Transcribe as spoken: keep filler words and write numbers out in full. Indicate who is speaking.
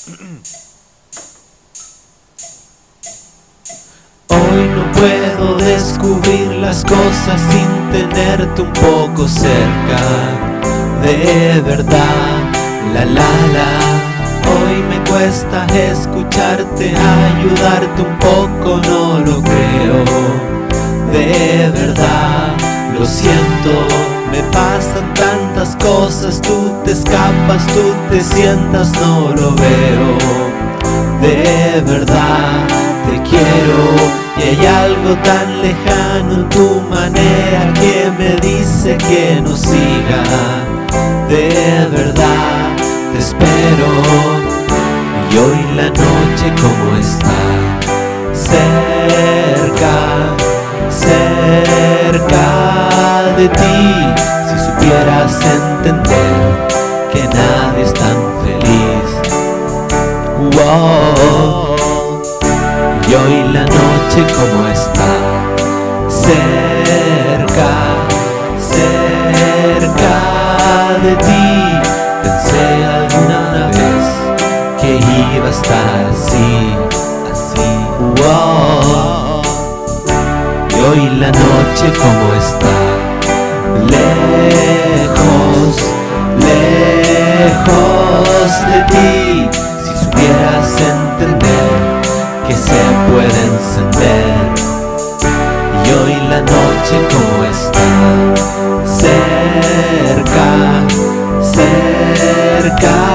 Speaker 1: Hoy no puedo descubrir las cosas sin tenerte un poco cerca. De verdad, la la la. Hoy me cuesta escucharte, ayudarte un poco, no lo creo. De verdad, lo siento. Me pasan tantas cosas, tú te escapas, tú te sientas, no lo veo. De verdad, te quiero y hay algo tan lejano en tu manera que me dice que no siga. De verdad, te espero y hoy la noche como está, cerca, cerca de ti. Si supieras entender que nadie es tan feliz. Wow. Y hoy la noche como está, cerca, cerca de ti. Pensé alguna vez que iba a estar así, así. Wow. Y hoy la noche como está, lejos, lejos de ti. Si supieras entender que se puede encender. Y hoy la noche como está, cerca, cerca